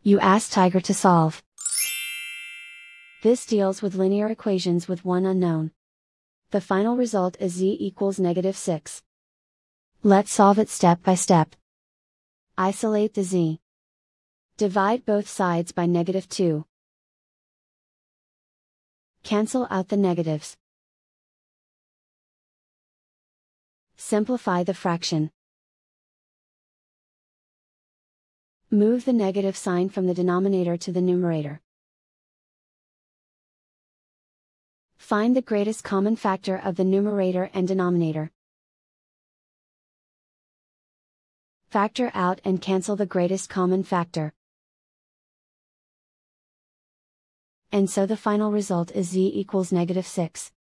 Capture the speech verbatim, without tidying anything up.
You ask Tiger to solve. This deals with linear equations with one unknown. The final result is z equals negative six. Let's solve it step by step. Isolate the z. Divide both sides by negative two. Cancel out the negatives. Simplify the fraction. Move the negative sign from the denominator to the numerator. Find the greatest common factor of the numerator and denominator. Factor out and cancel the greatest common factor. And so the final result is z equals negative six.